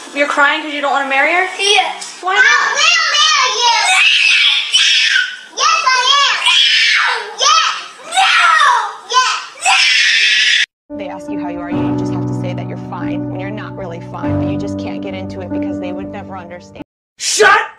You're crying because you don't want to marry her? Yes. Why not? I will marry you. Yes, I am. Yes. No. Yes. They ask you how you are, you just have to say that you're fine when you're not really fine, but you just can't get into it because they would never understand. Shut